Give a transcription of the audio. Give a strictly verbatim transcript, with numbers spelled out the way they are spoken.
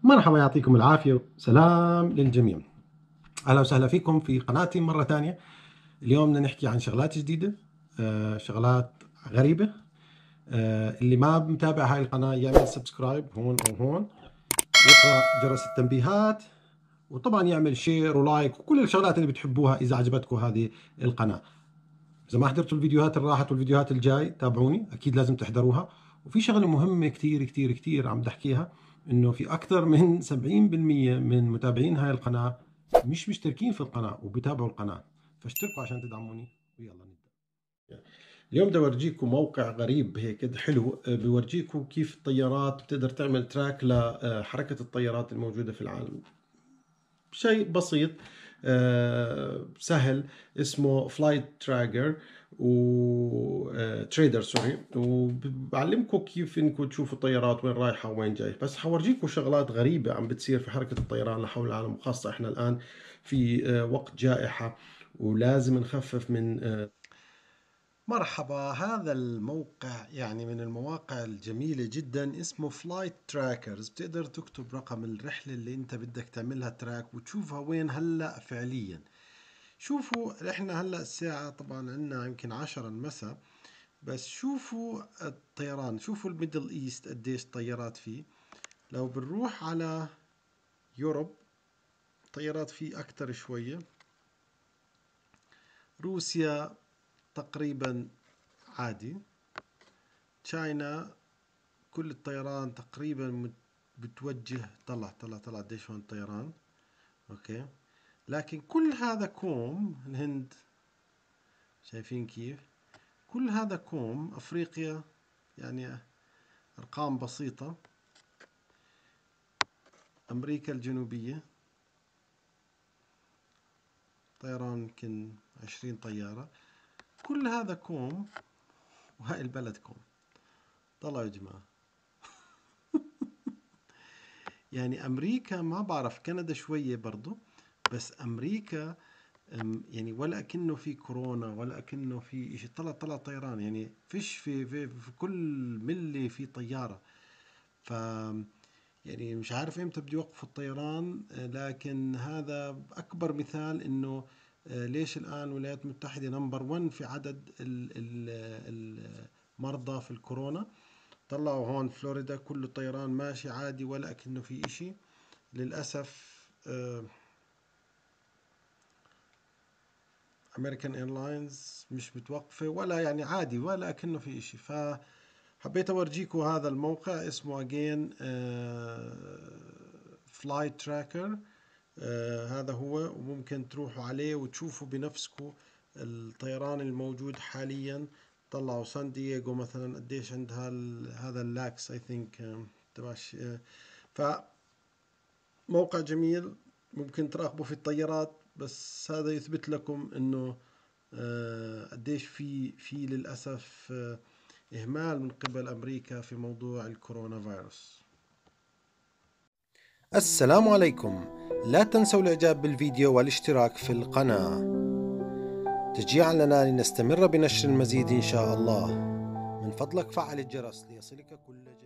مرحبا، يعطيكم العافية وسلام للجميع. أهلا وسهلا فيكم في قناتي مرة ثانية. اليوم بدنا نحكي عن شغلات جديدة، آه شغلات غريبة. آه اللي ما متابع هاي القناة يعمل سبسكرايب هون أو هون، ويقرأ جرس التنبيهات، وطبعا يعمل شير ولايك وكل الشغلات اللي بتحبوها إذا عجبتكم هذه القناة. إذا ما حضرتوا الفيديوهات اللي راحت والفيديوهات الجاي تابعوني، أكيد لازم تحضروها. وفي شغلة مهمة كتير كتير كتير عم بحكيها، إنه في أكثر من سبعين بالمية من متابعين هاي القناة مش مشتركين في القناة وبيتابعوا القناة، فاشتركوا عشان تدعموني ويلا نبدأ. اليوم بدي أورجيكم موقع غريب هيك حلو، بورجيكم كيف الطيارات بتقدر تعمل تراك لحركة الطيارات الموجودة في العالم. شيء بسيط، آه، سهل، اسمه فلايت تراكر و تريدر سوري، وبعلمكم كيف انكم تشوفوا الطيارات وين رايحه وين جاي. بس حورجيكم شغلات غريبه عم بتصير في حركه الطيران حول العالم، وخاصه احنا الان في آه، وقت جائحه ولازم نخفف من آه، مرحبا. هذا الموقع يعني من المواقع الجميلة جدا، اسمه فلايت تراكرز. بتقدر تكتب رقم الرحلة اللي انت بدك تعملها تراك وتشوفها وين هلأ فعليا. شوفوا احنا هلأ الساعة طبعا عندنا يمكن عشرة المساء، بس شوفوا الطيران، شوفوا الميدل ايست قديش طيارات فيه. لو بنروح على يوروب طيارات فيه اكتر شوية. روسيا تقريبا عادي. تشاينا كل الطيران تقريبا بتوجه. طلع طلع طلع قديش هون الطيران. اوكي، لكن كل هذا كوم الهند، شايفين كيف؟ كل هذا كوم افريقيا، يعني ارقام بسيطة. امريكا الجنوبية طيران يمكن عشرين طيارة. كل هذا كوم، وهاي البلد كوم. طلعوا يا جماعة. يعني امريكا ما بعرف، كندا شوية برضو، بس امريكا يعني ولا كأنه في كورونا ولا كأنه في شيء. طلع طلع طيران، يعني فيش في, في, في كل ملي في طيارة. ف يعني مش عارف امتى بده يوقفوا الطيران، لكن هذا اكبر مثال انه ليش الان الولايات المتحدة نمبر واحد في عدد المرضى في الكورونا. طلعوا هون فلوريدا كله طيران ماشي عادي ولا كأنه في اشي. للأسف امريكان ايرلاينز مش متوقفة ولا يعني عادي ولا كأنه في اشي. فحبيت اورجيكم هذا الموقع اسمه اجين فلايت تراكر. هذا هو، وممكن تروحوا عليه وتشوفوا بنفسكم الطيران الموجود حاليا. طلعوا سان دييغو مثلا قديش عند هذا اللاكس اي ثينك تبع. فموقع جميل، ممكن تراقبوا في الطيارات، بس هذا يثبت لكم انه قديش في في للأسف إهمال من قبل أمريكا في موضوع الكورونا فيروس. السلام عليكم، لا تنسوا الإعجاب بالفيديو والاشتراك في القناة تشجيعا لنا لنستمر بنشر المزيد إن شاء الله. من فضلك فعل الجرس ليصلك كل جديد.